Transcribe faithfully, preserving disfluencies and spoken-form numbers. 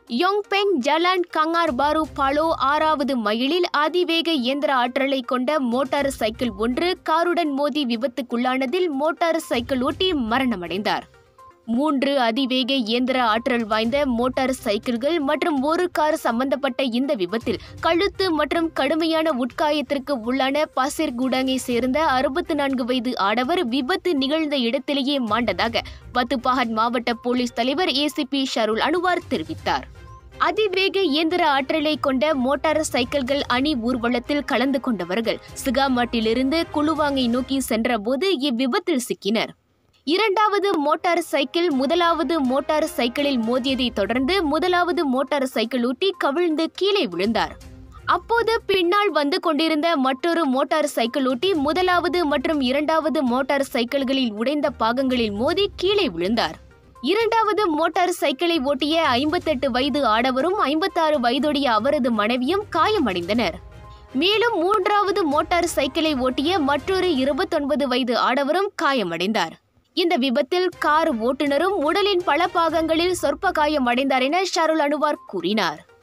யோங்பெங் ஜலான் கங்கார் பாரு பாலோ ஆறாவது மைலில் அதிவேக இயந்திர ஆற்றலை கொண்ட மோட்டார் சைக்கிள் ஒன்று காருடன் மோதி விபத்துக்குள்ளானதில் மோட்டார் சைக்கிள் ஓட்டி மரணமடைந்தார். மூன்று அதிவேக இயந்திர ஆற்றல் வாய்ந்த மோட்டார் சைக்கிள்கள் மற்றும் ஒரு கார் சம்பந்தப்பட்ட இந்த விபத்தில் கழுத்து மற்றும் கடுமையான உட்காயத்திற்கு உள்ளான பாசிர்குடாங்கை சேர்ந்த அறுபத்தி நான்கு வயது ஆடவர் விபத்து நிகழ்ந்த இடத்திலேயே மாண்டதாக பத்துபாகட் மாவட்ட போலீஸ் தலைவர் ஏசிபி ஷருல் அனுவார் தெரிவித்தார். அதிவேக இயந்திர ஆற்றலை கொண்ட மோட்டார் சைக்கிள்கள் அணி ஊர்வலத்தில் கலந்து கொண்டவர்கள் சிகாமாட்டிலிருந்து குலுவாங்கை நோக்கி சென்றபோது இவ்விபத்தில் சிக்கினர். இரண்டாவது மோட்டார் சைக்கிள் முதலாவது மோட்டார் சைக்கிளில் மோதியதை தொடர்ந்து முதலாவது மோட்டார் சைக்கிள் ஓட்டி கவிழ்ந்து கீழே விழுந்தார். அப்போது பின்னால் வந்து கொண்டிருந்த மற்றொரு மோட்டார் சைக்கிள் ஓட்டி முதலாவது மற்றும் இரண்டாவது மோட்டார் சைக்கிள்களில் உடைந்த பாகங்களில் மோதி கீழே விழுந்தார். இரண்டாவது மோட்டார் சைக்கிளை ஓட்டிய ஐம்பத்தெட்டு வயது ஆடவரும் ஐம்பத்தாறு வயதுடைய அவரது மனைவியும் காயமடைந்தனர். மேலும் மூன்றாவது மோட்டார் சைக்கிளை ஓட்டிய மற்றொரு இருபத்தொன்பது வயது ஆடவரும் காயமடைந்தார். இந்த விபத்தில் கார் ஓட்டுநரும் உடலின் பல பாகங்களில் சொற்ப காயமடைந்தார் என ஷருல் அனுவார் கூறினார்.